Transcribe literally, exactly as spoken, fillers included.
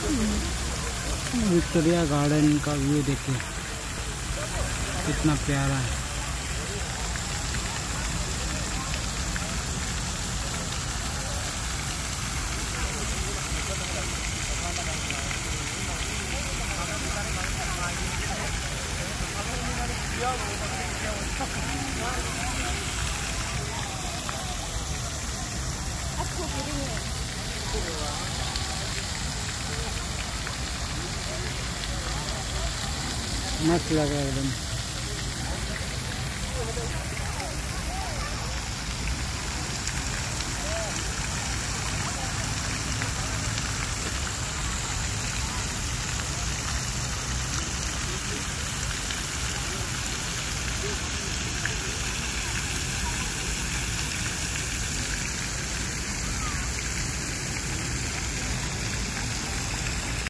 Victoria garden का view देखिए कितना प्यारा है। मस्त लग रहा है एकदम।